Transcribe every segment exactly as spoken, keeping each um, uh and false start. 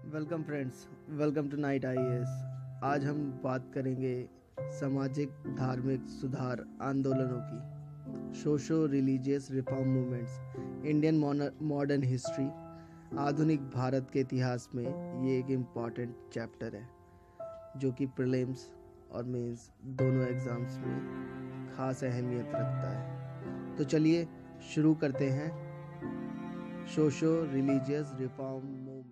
Welcome friends, welcome to night I A S. आज हम बात करेंगे सामाजिक धार्मिक सुधार आंदोलनों की, socio religious reform movements, Indian modern history. आधुनिक भारत के इतिहास में ये एक इम्पॉर्टेंट चैप्टर है जो कि प्रीलिम्स और मेंस दोनों एग्ज़ाम्स में ख़ास अहमियत रखता है। तो चलिए शुरू करते हैं socio religious reform movement.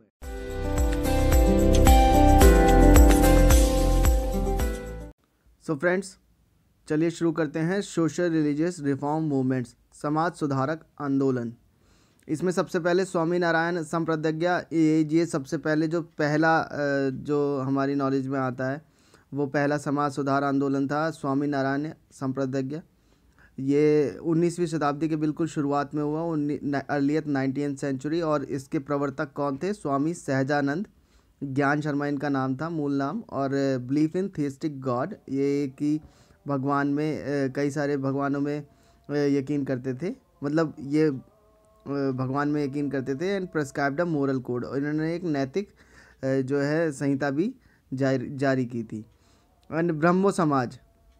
So friends, चलिए शुरू करते हैं सोशल रिलीजियस रिफॉर्म मूवमेंट्स, समाज सुधारक आंदोलन। इसमें सबसे पहले स्वामी नारायण संप्रदायज्ञा, ये ये सबसे पहले जो पहला जो हमारी नॉलेज में आता है वो पहला समाज सुधार आंदोलन था, स्वामी नारायण संप्रदायज्ञा। ये उन्नीसवीं शताब्दी के बिल्कुल शुरुआत में हुआ, अर्लीथ नाइनटीन सेंचुरी। और इसके प्रवर्तक कौन थे? स्वामी सहजानंद, ज्ञान शर्मा इनका नाम था, मूल नाम। और बिलीफ इन थिस्टिक गॉड, ये कि भगवान में कई सारे भगवानों में यकीन करते थे, मतलब ये भगवान में यकीन करते थे। And prescribed a moral code, और इन्होंने एक नैतिक जो है संहिता भी जारी जारी की थी। एंड ब्रह्मो समाज,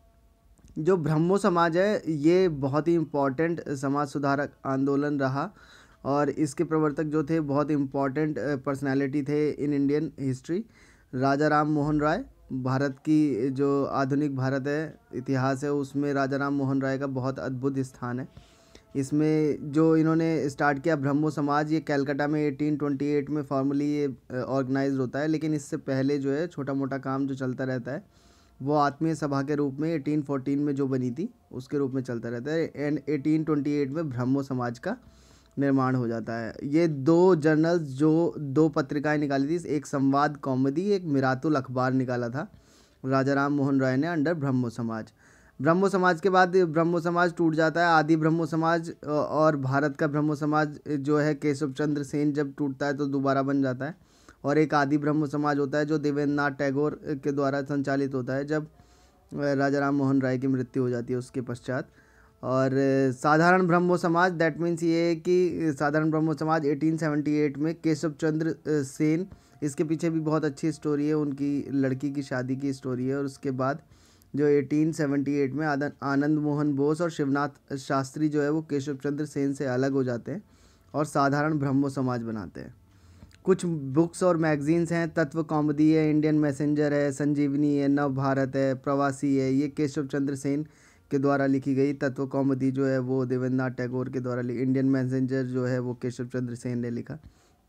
जो ब्रह्मो समाज है ये बहुत ही इम्पॉर्टेंट समाज सुधारक आंदोलन रहा। और इसके प्रवर्तक जो थे बहुत इम्पॉर्टेंट पर्सनालिटी थे in Indian history. Raja Ram Mohan Roy, Bharat की जो आधुनिक भारत है इतिहास है उसमें राजा राम मोहन राय का बहुत अद्भुत स्थान है। इसमें जो इन्होंने स्टार्ट किया ब्रह्मो समाज, ये कलकत्ता में एटीन ट्वेंटी एट में फॉर्मली ये ऑर्गेनाइज होता है, लेकिन इससे पहले जो है छोटा मोटा काम जो चलता रहता है वो आत्मीय सभा के रूप में एटीन फोर्टीन में जो बनी थी उसके रूप में चलता रहता है। एंड एटीन ट्वेंटी एट में ब्रह्मो समाज का निर्माण हो जाता है। ये दो जर्नल्स जो दो पत्रिकाएं निकाली थी, एक संवाद कौमुदी, एक मिरात-उल अखबार निकाला था राजा राम मोहन राय ने अंडर ब्रह्मो समाज। ब्रह्मो समाज के बाद ब्रह्मो समाज टूट जाता है। आदि ब्रह्मो समाज और भारत का ब्रह्मो समाज जो है केशव चंद्र सेन जब टूटता है तो दोबारा बन जाता है। और एक आदि ब्रह्मो समाज होता है जो देवेंद्र टैगोर के द्वारा संचालित होता है जब राजा राम मोहन राय की मृत्यु हो जाती है उसके पश्चात। और साधारण ब्रह्मो समाज, दैट मीन्स ये कि साधारण ब्रह्मो समाज एटीन सेवेंटी एट में केशव चंद्र सेन, इसके पीछे भी बहुत अच्छी स्टोरी है, उनकी लड़की की शादी की स्टोरी है। और उसके बाद जो एटीन सेवेंटी एट में आनंद मोहन बोस और शिवनाथ शास्त्री जो है वो केशव चंद्र सेन से अलग हो जाते हैं और साधारण ब्रह्मो समाज बनाते हैं। कुछ बुक्स और मैगजीन्स हैं, तत्व कौमुदी है, इंडियन मैसेंजर है, संजीवनी है, नव भारत है, प्रवासी है, ये केशव चंद्र सेन के द्वारा लिखी गई। तत्व कौमुदी जो है वो देवेंद्र टैगोर के द्वारा लिखी, इंडियन मैसेंजर जो है वो केशव चंद्र सेन ने लिखा।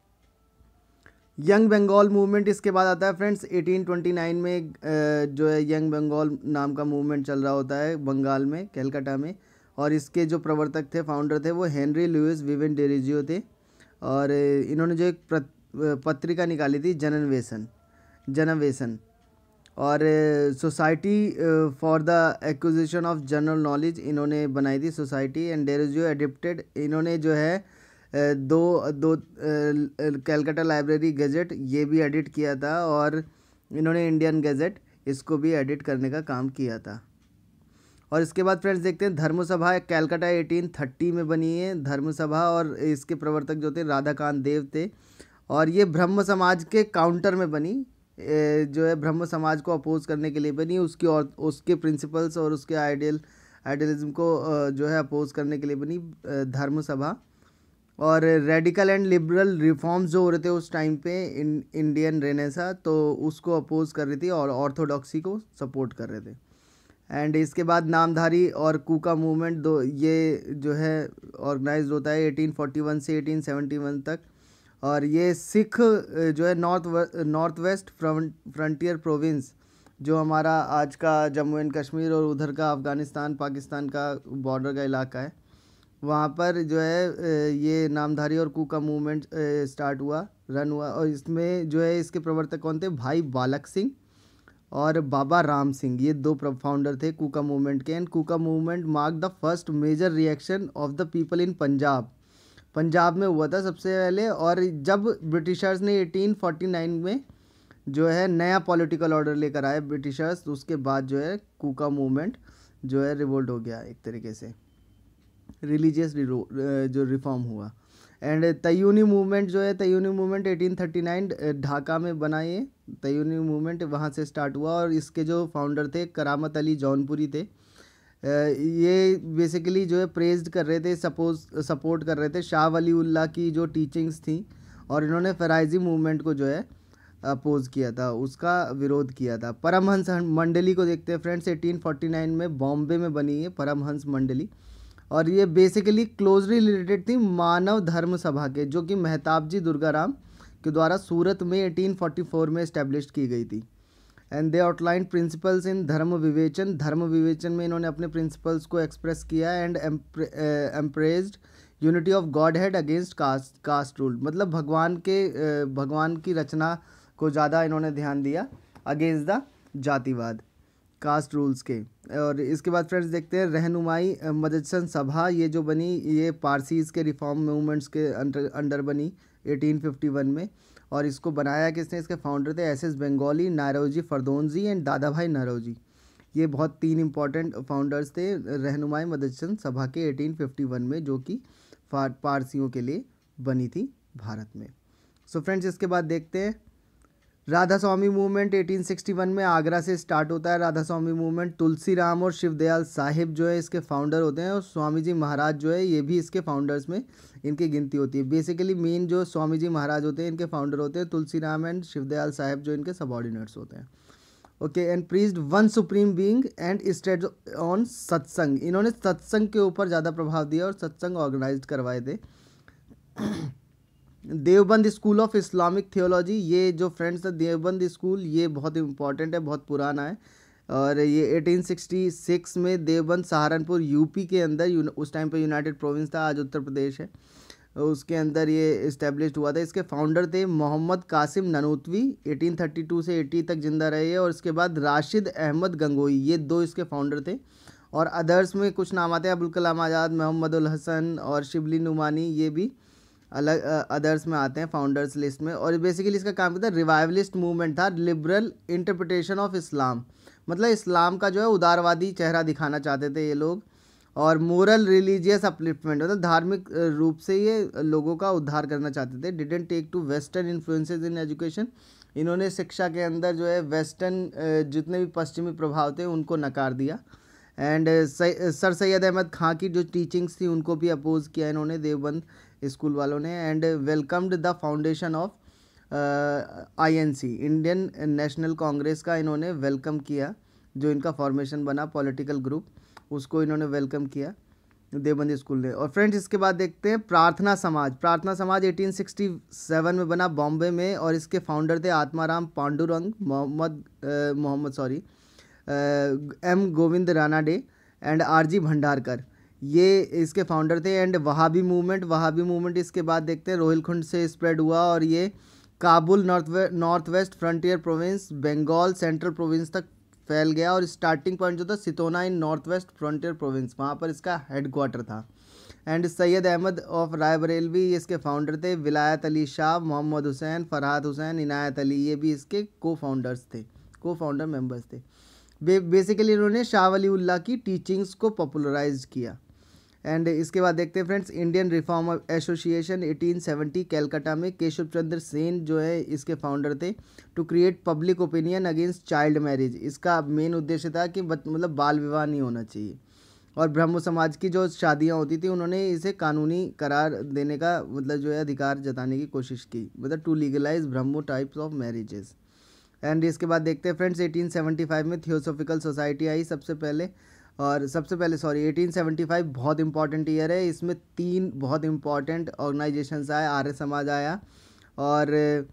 यंग बंगाल मूवमेंट इसके बाद आता है फ्रेंड्स। एटीन ट्वेंटी नाइन में जो है यंग बंगाल नाम का मूवमेंट चल रहा होता है बंगाल में, कलकत्ता में। और इसके जो प्रवर्तक थे, फाउंडर थे, वो हेनरी लुइस विविन डेरिजियो थे। और इन्होंने जो एक पत्रिका निकाली थी जननवेसन जननवेसन और society for the acquisition of general knowledge इन्होंने बनाई थी सोसाइटी। एंड डेरिजियो एडिप्टेड, इन्होंने जो है दो दो कलकत्ता लाइब्रेरी गजेट ये भी एडिट किया था, और इन्होंने इंडियन गजेट इसको भी एडिट करने का काम किया था। और इसके बाद फ्रेंड्स देखते हैं धर्म सभा, कलकत्ता एटीन थर्टी में बनी है धर्म सभा। और इसके प्रवर्तक जो थे राधाकांत देव थे। और ये ब्रह्म समाज के काउंटर में बनी, जो है ब्रह्म समाज को अपोज करने के लिए बनी, उसकी और उसके प्रिंसिपल्स और उसके आइडियल आइडियलिज्म को जो है अपोज करने के लिए बनी धर्म सभा। और रेडिकल एंड लिबरल रिफॉर्म्स जो हो रहे थे उस टाइम पे इन इंडियन रेनेसा, तो उसको अपोज कर रही थी और ऑर्थोडॉक्सी को सपोर्ट कर रहे थे। एंड इसके बाद नामधारी और कूका मूवमेंट दो, ये जो है ऑर्गेनाइज होता है एटीन फोर्टी वन से एटीन सेवेंटी वन तक। और ये सिख जो है north north west frontier province, जो हमारा आज का जम्मू एंड कश्मीर और उधर का अफ़गानिस्तान पाकिस्तान का बॉर्डर का इलाका है, वहाँ पर जो है ये नामधारी और कूका मूवमेंट स्टार्ट हुआ, रन हुआ। और इसमें जो है इसके प्रवर्तक कौन थे? भाई बालक सिंह और बाबा राम सिंह, ये दो फाउंडर थे कूका मूवमेंट के। And Kuka movement mark the first major reaction of the people in Punjab, Punjab में हुआ था सबसे पहले। और जब ब्रिटिशर्स ने एटीन फोर्टी नाइन में जो है नया पॉलिटिकल ऑर्डर लेकर आए ब्रिटिशर्स, तो उसके बाद जो है कूका मूवमेंट जो है रिवोल्ट हो गया, एक तरीके से रिलीजियस जो रिफॉर्म हुआ। एंड तयूनी मूवमेंट जो है, Taiyuni movement eighteen thirty nine Dhaka में बना, ये तयूनी मूवमेंट वहाँ से स्टार्ट हुआ और इसके जो फाउंडर थे करामत अली जौनपुरी थे। ये बेसिकली जो है प्रेज्ड कर रहे थे, सपोज सपोर्ट कर रहे थे शाह वली उल्लाह की जो टीचिंग्स थी, और इन्होंने फराइजी मूवमेंट को जो है अपोज किया था, उसका विरोध किया था। परमहंस मंडली को देखते हैं फ्रेंड्स, एटीन फोर्टी नाइन में बॉम्बे में बनी है परमहंस मंडली, और ये बेसिकली क्लोजली रिलेटेड थी मानव धर्म सभा के, जो कि मेहताब जी दुर्गाराम के द्वारा सूरत में एटीन फोर्टी फोर में इस्टेब्लिश की गई थी। And they outline principles in Dharma Vivechan, धर्म विवेचन में इन्होंने अपने प्रिंसिपल्स को एक्सप्रेस किया। And emphasised unity of God head against caste caste rule, मतलब भगवान के भगवान की रचना को ज़्यादा इन्होंने ध्यान दिया अगेंस्ट द जातिवाद, कास्ट रूल्स के। और इसके बाद फ्रेंड्स देखते हैं रहनुमाई मदरसन सभा, ये जो बनी ये पारसीज़ के रिफॉर्म मूवमेंट्स के अंडर अंडर बनी एटीन फिफ्टी वन में, और इसको बनाया किसने, इसके फाउंडर थे S S Bengali, Naoroji Furdonji and Dadabhai Naoroji. ये बहुत तीन इंपॉर्टेंट फाउंडर्स थे रहनुमाई मदरसन सभा के एटीन फिफ्टी वन में, जो कि पारसियों के लिए बनी थी भारत में। सो so फ्रेंड्स इसके बाद देखते हैं Radha Swami movement eighteen sixty one में आगरा से स्टार्ट होता है। राधा स्वामी मूवमेंट तुलसी राम और शिवदयाल साहिब जो है इसके फाउंडर होते हैं, और स्वामी जी महाराज जो है ये भी इसके फाउंडर्स में इनकी गिनती होती है। बेसिकली मेन जो स्वामी जी महाराज होते हैं इनके फाउंडर होते हैं तुलसी राम एंड शिवदयाल साहिब, जो इनके सबऑर्डिनेट्स होते हैं। Okay, and preached one supreme being and stayed on satsang, इन्होंने सत्संग के ऊपर ज़्यादा प्रभाव दिया और सत्संग ऑर्गेनाइज करवाए थे। Deoband school of Islamic theology, ये जो फ्रेंड्स है देवबंद स्कूल ये बहुत इंपॉर्टेंट है, बहुत पुराना है, और ये एटीन सिक्सटी सिक्स में देवबंद सहारनपुर यूपी के अंदर, उस टाइम पे यूनाइटेड प्रोविंस था, आज उत्तर प्रदेश है, उसके अंदर ये इस्टेब्लिश्ड हुआ था। इसके फाउंडर थे Mohammad Qasim Nanautavi, eighteen thirty two से एटी तक जिंदा रहे हैं, और उसके बाद राशिद अहमद गंगोई, ये दो इसके फाउंडर थे। और अदर्स में कुछ नाम आते हैं अबुल कलाम आज़ाद, मोहम्मद उल हसन और शिबली नुमानी, ये भी अलग अदर्स में आते हैं फाउंडर्स लिस्ट में। और बेसिकली इसका काम क्या था, रिवाइवलिस्ट मूवमेंट था, लिबरल इंटरप्रिटेशन ऑफ इस्लाम, मतलब इस्लाम का जो है उदारवादी चेहरा दिखाना चाहते थे ये लोग, और मोरल रिलीजियस अपलिफ्टमेंट, मतलब धार्मिक रूप से ये लोगों का उद्धार करना चाहते थे। Didn't take to western influences in education, इन्होंने शिक्षा के अंदर जो है वेस्टर्न जितने भी पश्चिमी प्रभाव थे उनको नकार दिया। एंड सर सैयद अहमद खां की जो टीचिंग्स थी उनको भी अपोज किया इन्होंने देवबंद स्कूल वालों ने। And welcomed the foundation of INC, Indian National Congress का इन्होंने वेलकम किया, जो इनका फॉर्मेशन बना पॉलिटिकल ग्रुप, उसको इन्होंने वेलकम किया देवबंद स्कूल ने। और फ्रेंड्स इसके बाद देखते हैं प्रार्थना समाज। प्रार्थना समाज एटीन सिक्सटी सेवन में बना बॉम्बे में, और इसके फाउंडर थे Atmaram Pandurang, Mohammad Mohammad sorry M Govind Ranade and R G Bhandarkar, ये इसके फाउंडर थे। And Wahabi movement, Wahabi movement इसके बाद देखते हैं रोहिलखंड से स्प्रेड हुआ, और ये Kabul north way north west frontier province, Bengal central province तक फैल गया, और स्टार्टिंग पॉइंट जो था Sitana in north west frontier province, वहाँ पर इसका हेडक्वार्टर था। एंड सैयद अहमद ऑफ रायबरेलवी इसके फाउंडर थे। विलायत अली शाह, मोहम्मद हुसैन, फरहाद हुसैन, इनायत अली, ये भी इसके को फाउंडर्स थे, को फाउंडर मेंबर्स थे। बे, बेसिकली इन्होंने शाह वली उल्लाह की टीचिंग्स को पॉपुलराइज किया। एंड इसके बाद देखते हैं friends Indian reform association eighteen seventy Calcutta में, केशव चंद्र सेन जो है इसके फाउंडर थे। To create public opinion against child marriage, इसका मेन उद्देश्य था कि मतलब बाल विवाह नहीं होना चाहिए, और ब्रह्मो समाज की जो शादियां होती थी उन्होंने इसे कानूनी करार देने का मतलब जो है अधिकार जताने की कोशिश की, मतलब to legalise Brahmo types of marriages. And इसके बाद देखते हैं फ्रेंड्स एटीन सेवेंटी फाइव में थियोसॉफिकल सोसाइटी आई सबसे पहले, और सबसे पहले सॉरी एटीन सेवेंटी फाइव बहुत इंपॉर्टेंट ईयर है, इसमें तीन बहुत इंपॉर्टेंट ऑर्गेनाइजेशंस आए, आर्य समाज आया, और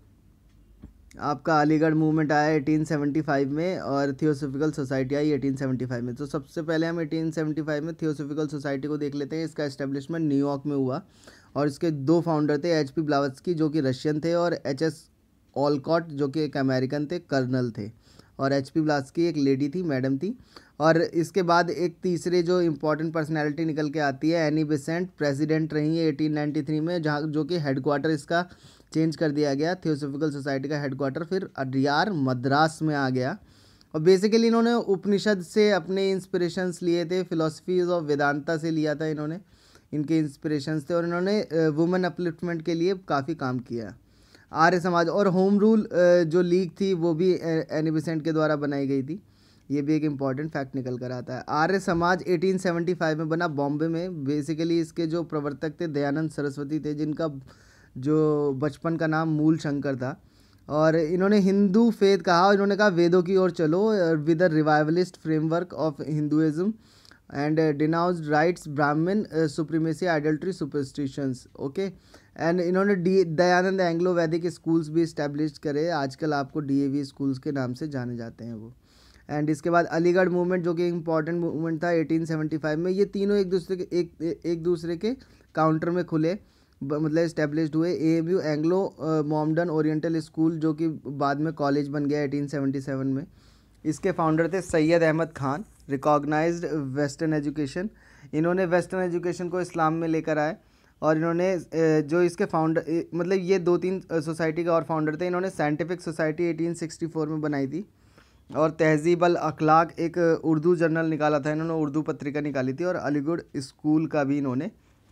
आपका अलीगढ़ मूवमेंट आया एटीन सेवेंटी फाइव में, और थियोसॉफिकल सोसाइटी आई एटीन सेवेंटी फाइव में। तो सबसे पहले हम एटीन सेवेंटी फाइव में थियोसॉफिकल सोसाइटी को देख लेते हैं। इसका एस्टेब्लिशमेंट न्यूयॉर्क में हुआ, और इसके दो फाउंडर थे, एच पी ब्लावत्स्की जो कि रशियन थे, और एच एस ऑलकॉट जो कि एक अमेरिकन थे, कर्नल थे, और एच पी ब्लावत्स्की एक लेडी थी, मैडम थी। और इसके बाद एक तीसरे जो इम्पोर्टेंट पर्सनैलिटी निकल के आती है, एनी बेसेंट, प्रेसिडेंट रही है एटीन नाइन्टी थ्री में, जहाँ जो कि हेडक्वार्टर इसका चेंज कर दिया गया, थियोसॉफिकल सोसाइटी का हेडक्वार्टर फिर अडियार मद्रास में आ गया। और बेसिकली इन्होंने उपनिषद से अपने इंस्पिरेशंस लिए थे, फिलोसफीज ऑफ वेदांता से लिया था इन्होंने इनके इंस्पिरेशंस थे और इन्होंने वुमेन अपलिफ्टमेंट के लिए काफ़ी काम किया। आर्य समाज और होम रूल जो लीग थी वो भी एनी बेसेंट के द्वारा बनाई गई थी। ये भी एक इम्पॉर्टेंट फैक्ट निकल कर आता है। आर्य समाज अठारह सौ पचहत्तर में बना बॉम्बे में। बेसिकली इसके जो प्रवर्तक थे दयानंद सरस्वती थे, जिनका जो बचपन का नाम मूल शंकर था। और इन्होंने हिंदू फेथ कहा और इन्होंने कहा वेदों की ओर चलो with a revivalist framework of Hinduism and denounced rites Brahmin supremacy idolatry superstitions. Okay, and इन्होंने D Dayanand Anglo Vedic schools भी इस्टेब्लिश करे। आजकल आपको डीएवी स्कूल्स के नाम से जाने जाते हैं वो। एंड इसके बाद अलीगढ़ मूवमेंट जो कि इंपॉर्टेंट मूवमेंट था अठारह सौ पचहत्तर में। ये तीनों एक दूसरे के एक एक दूसरे के काउंटर में खुले, मतलब इस्टेब्लिश्ड हुए। AMU Anglo Mohammedan oriental school जो कि बाद में कॉलेज बन गया अठारह सौ सतहत्तर में। इसके फाउंडर थे Syed Ahmad Khan, recognised western education. इन्होंने वेस्टर्न एजुकेशन को इस्लाम में लेकर आए। और इन्होंने जो इसके फाउंडर, मतलब ये दो तीन सोसाइटी का और फाउंडर थे। इन्होंने साइंटिफिक सोसाइटी अठारह सौ चौंसठ में बनाई थी और तहजीब अल अखलाक एक उर्दू जर्नल निकाला था इन्होंने, उर्दू पत्रिका निकाली थी। और अलीगढ़ स्कूल का भी इन्होंने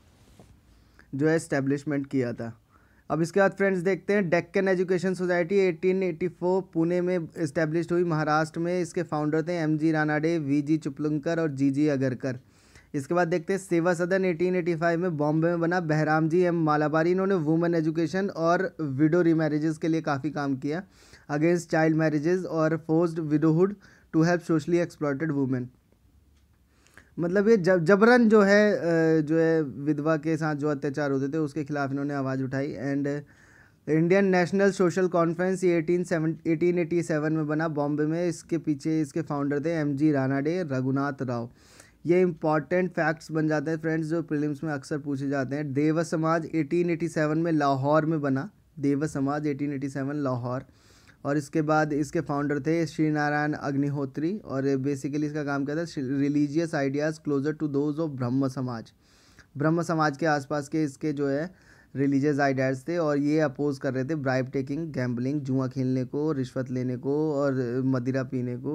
जो है इस्टेब्लिशमेंट किया था। अब इसके बाद फ्रेंड्स देखते हैं डेक्कन एजुकेशन सोसाइटी अठारह सौ चौरासी पुणे में इस्टेब्लिश हुई, महाराष्ट्र में। इसके फाउंडर थे M G Ranade, V G Chiplunkar और जी जी अगरकर। इसके बाद देखते हैं सेवा सदन अठारह सौ पचासी में बॉम्बे में बना, बहराम जी एम मालाबारी। इन्होंने वुमेन एजुकेशन और विडो रीमैरिजेस के लिए काफ़ी काम किया, अगेंस्ट चाइल्ड मैरिजेस और forced widowhood to help socially exploited women. मतलब ये जब जबरन जो है जो है विधवा के साथ जो अत्याचार होते थे उसके खिलाफ इन्होंने आवाज़ उठाई। And Indian national social conference ये अठारह सौ सत्तासी में बना बॉम्बे में। इसके पीछे इसके फाउंडर थे एम जी रानाडे, रघुनाथ राव। ये इंपॉर्टेंट फैक्ट्स बन जाते हैं फ्रेंड्स जो प्रीलिम्स में अक्सर पूछे जाते हैं। देव समाज अठारह सौ सत्तासी में लाहौर में बना, देव समाज अठारह सौ सत्तासी लाहौर। और इसके बाद इसके फाउंडर थे श्री नारायण अग्निहोत्री। और बेसिकली इसका काम क्या था, religious ideas closer to those of Brahmo Samaj. ब्रह्म समाज के आसपास के इसके जो है रिलीजियस आइडियाज़ थे। और ये अपोज कर रहे थे ब्राइब टेकिंग, गैम्बलिंग, जुआ खेलने को, रिश्वत लेने को और मदिरा पीने को,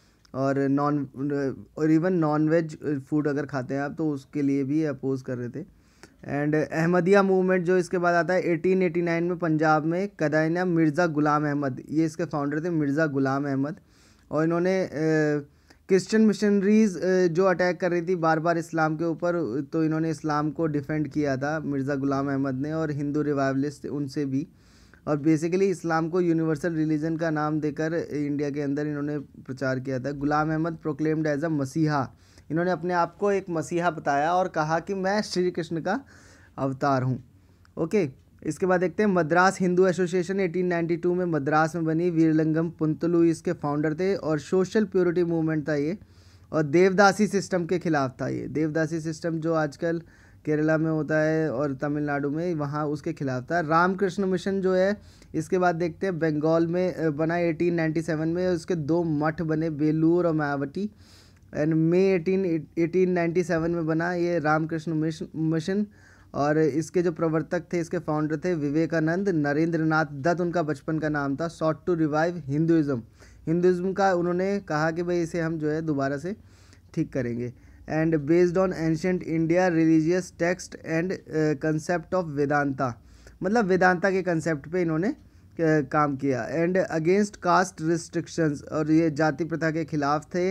और नॉन और इवन नॉन वेज फूड अगर खाते हैं आप तो उसके लिए भी अपोज कर रहे थे। एंड अहमदिया मूवमेंट जो इसके बाद आता है अठारह सौ नवासी में पंजाब में, कदाइना मिर्ज़ा गुलाम अहमद, ये इसके फाउंडर थे मिर्ज़ा गुलाम अहमद। और इन्होंने क्रिश्चियन मिशनरीज़ जो अटैक कर रही थी बार बार इस्लाम के ऊपर, तो इन्होंने इस्लाम को डिफेंड किया था मिर्ज़ा गुलाम अहमद ने। और हिंदू रिवाइवलिस्ट उनसे भी। और बेसिकली इस्लाम को यूनिवर्सल रिलीजन का नाम देकर इंडिया के अंदर इन्होंने प्रचार किया था। Ghulam Ahmad proclaimed as a messiah, इन्होंने अपने आप को एक मसीहा बताया और कहा कि मैं श्री कृष्ण का अवतार हूँ। ओके, इसके बाद देखते हैं मद्रास हिंदू एसोसिएशन अठारह सौ बानवे में मद्रास में बनी। वीरलिंगम पुंतलू इसके फाउंडर थे और सोशल प्योरिटी मूवमेंट था ये। और देवदासी सिस्टम के खिलाफ था ये। देवदासी सिस्टम जो आजकल केरला में होता है और तमिलनाडु में, वहाँ उसके खिलाफ था। रामकृष्ण मिशन जो है इसके बाद देखते हैं बंगाल में बना अठारह सौ सत्तानवे में। उसके दो मठ बने, बेलूर और मायावती। एंड मई अठारह सौ सत्तानवे में बना ये रामकृष्ण मिशन। और इसके जो प्रवर्तक थे, इसके फाउंडर थे विवेकानंद, नरेंद्र नाथ दत्त उनका बचपन का नाम था। Sought to revive Hinduism, Hinduism का उन्होंने कहा कि भाई इसे हम जो है दोबारा से ठीक करेंगे। And based on ancient India religious text and concept of Vedanta, मतलब वेदांता के कंसेप्ट पे इन्होंने uh, काम किया। एंड अगेंस्ट कास्ट रिस्ट्रिक्शंस, और ये जाति प्रथा के खिलाफ थे।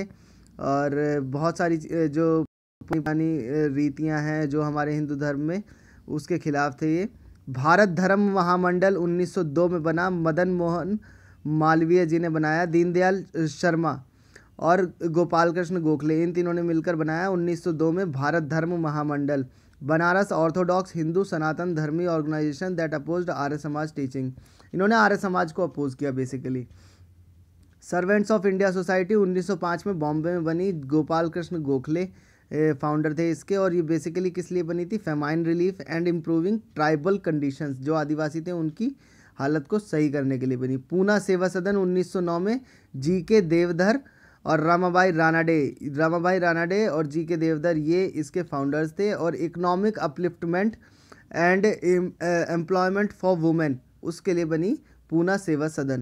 और बहुत सारी जो पुरानी रीतियां हैं जो हमारे हिंदू धर्म में, उसके खिलाफ थे ये। भारत धर्म महामंडल उन्नीस सौ दो में बना, मदन मोहन मालवीय जी ने बनाया। दीनदयाल शर्मा और गोपाल कृष्ण गोखले, इन तीनों ने मिलकर बनाया उन्नीस सौ दो में Bharat Dharma Mahamandal. Banaras orthodox Hindu Sanatan Dharmi organisation that opposed Arya Samaj teaching, इन्होंने आर्य समाज को अपोज किया basically. Servants of India society उन्नीस सौ पाँच में बॉम्बे में बनी, गोपाल कृष्ण गोखले फाउंडर थे इसके। और ये बेसिकली किस लिए बनी थी, famine relief and improving tribal conditions, जो आदिवासी थे उनकी हालत को सही करने के लिए बनी। पूना सेवा सदन उन्नीस सौ नौ में जी के देवधर और रामाबाई रानाडे, रामाबाई रानाडे और जी के देवधर ये इसके फाउंडर्स थे। और economic upliftment and employment for women, उसके लिए बनी पूना सेवा सदन।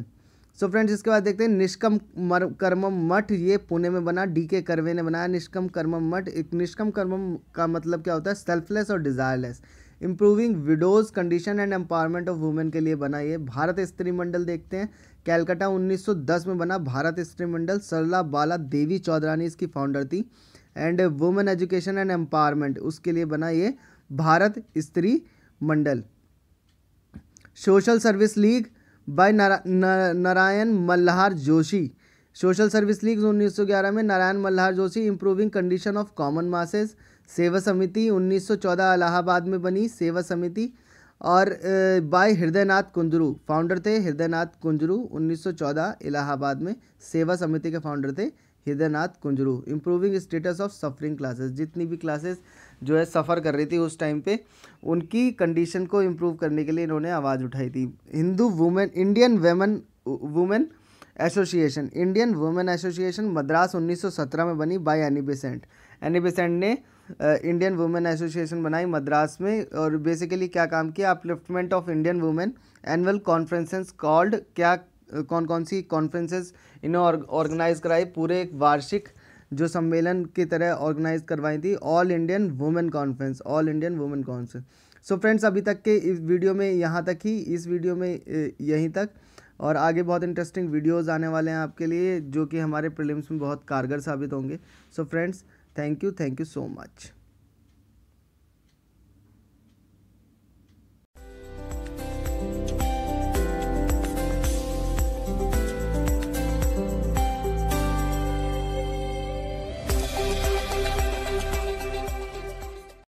सो फ्रेंड्स इसके बाद देखते हैं निष्कम कर्म मठ, ये पुणे में बना, डी के कर्वे ने बनाया निष्कम कर्म मठ। एक निष्कम कर्म का मतलब क्या होता है, सेल्फलेस और desireless, improving widows condition and empowerment of women के लिए बना ये। भारत स्त्री मंडल देखते हैं, कैलकाटा उन्नीस सौ दस में बना भारत स्त्री मंडल, सरला बाला देवी चौधरानी इसकी फाउंडर थी। And women education and empowerment उसके लिए बना ये Bharat Stri Mandal. Social service league by Narayan Malhar Joshi, social service league उन्नीस सौ ग्यारह में Narayan Malhar Joshi, improving condition of common masses. Seva Samiti उन्नीस सौ चौदह इलाहाबाद में बनी सेवा समिति, और बाय हृदयनाथ कुंजरू, फाउंडर थे हृदयनाथ कुंजरू, उन्नीस सौ चौदह इलाहाबाद में सेवा समिति के फाउंडर थे Hridaynath Kunzru. Improving status of suffering classes, जितनी भी क्लासेस जो है सफ़र कर रही थी उस टाइम पे, उनकी कंडीशन को इम्प्रूव करने के लिए इन्होंने आवाज़ उठाई थी। Hindu women Indian women women association, Indian women association Madras उन्नीस सौ सत्रह में बनी by Annie Besant. Annie Besant ने इंडियन वुमेन एसोसिएशन बनाई मद्रास में, और बेसिकली क्या काम किया, upliftment of Indian women, annual conferences called, क्या कौन कौन सी कॉन्फ्रेंसेस इन्होंने ऑर्गेनाइज कराई, पूरे एक वार्षिक जो सम्मेलन की तरह ऑर्गेनाइज करवाई थी, all Indian women conference, all Indian women conference. So friends अभी तक के इस वीडियो में यहाँ तक ही, इस वीडियो में यहीं तक, और आगे बहुत इंटरेस्टिंग वीडियोस आने वाले हैं आपके लिए जो कि हमारे प्रीलिम्स में बहुत कारगर साबित होंगे। So friends thank you thank you so much.